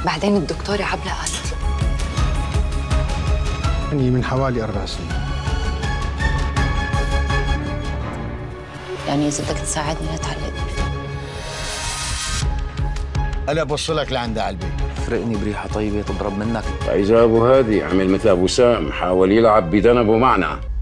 بعدين الدكتورة عبلة قالت يعني من حوالي 4 سنين. يعني إذا بدك تساعدني لا تعلقني. أنا بوصلك لعند قلبي. فرقني بريحة طيبة تضرب منك. إذا أبو هادي عمل مثل أبو سام حاول يلعب بذنبه معنا.